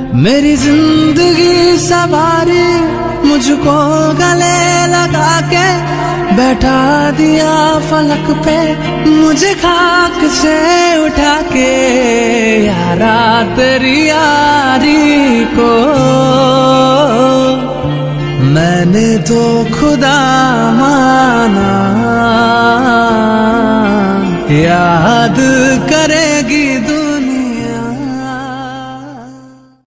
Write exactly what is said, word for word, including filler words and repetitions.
मेरी जिंदगी सवारी मुझको गले लगा के बैठा दिया फलक पे, मुझे खाक से उठा के यारा तेरी यारी को मैंने तो खुदा माना। याद करेगी